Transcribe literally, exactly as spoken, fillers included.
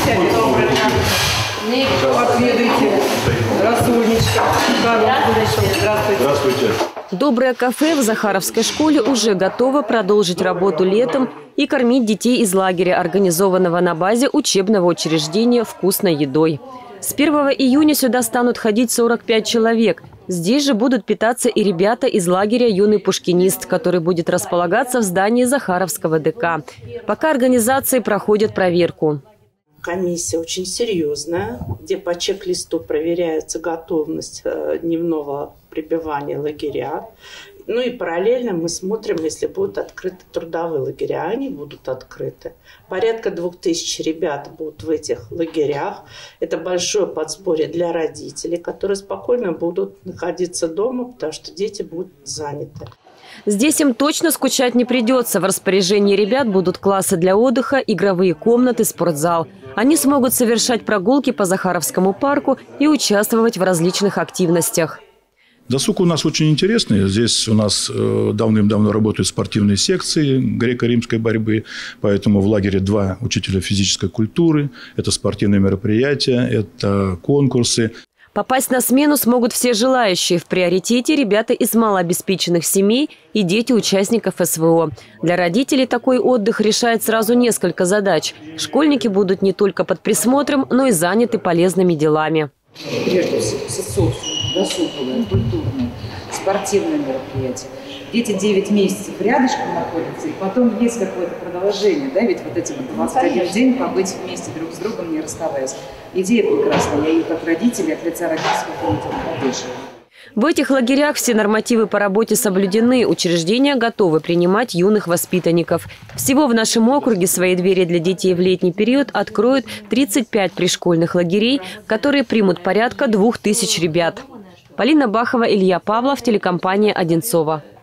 Отведайте. Рассольничка. Здравствуйте. Здравствуйте. Доброе кафе в Захаровской школе уже готово продолжить работу летом и кормить детей из лагеря, организованного на базе учебного учреждения вкусной едой. С первого июня сюда станут ходить сорок пять человек. Здесь же будут питаться и ребята из лагеря «Юный пушкинист», который будет располагаться в здании Захаровского ДК. Пока организации проходят проверку. Комиссия очень серьезная, где по чек-листу проверяется готовность дневного пребывания лагеря. Ну и параллельно мы смотрим, если будут открыты трудовые лагеря. Они будут открыты. Порядка двух тысяч ребят будут в этих лагерях. Это большое подспорье для родителей, которые спокойно будут находиться дома, потому что дети будут заняты. Здесь им точно скучать не придется. В распоряжении ребят будут классы для отдыха, игровые комнаты, спортзал. Они смогут совершать прогулки по Захаровскому парку и участвовать в различных активностях. Досуг у нас очень интересный. Здесь у нас давным-давно работают спортивные секции греко-римской борьбы. Поэтому в лагере два учителя физической культуры. Это спортивные мероприятия, это конкурсы. Попасть на смену смогут все желающие. В приоритете ребята из малообеспеченных семей и дети участников СВО. Для родителей такой отдых решает сразу несколько задач. Школьники будут не только под присмотром, но и заняты полезными делами. Прежде всего, социум, досуговые, культурные, спортивные мероприятия. Дети девять месяцев рядышком находятся, и потом есть какое-то продолжение, да, ведь вот эти вот двадцать один день побыть вместе друг с другом, не расставаясь. Идея прекрасная, я ее как родители от лица родительского комитета поддерживаю. В этих лагерях все нормативы по работе соблюдены. Учреждения готовы принимать юных воспитанников. Всего в нашем округе свои двери для детей в летний период откроют тридцать пять пришкольных лагерей, которые примут порядка двух тысяч ребят. Полина Бахова, Илья Павлов, телекомпания «Одинцово».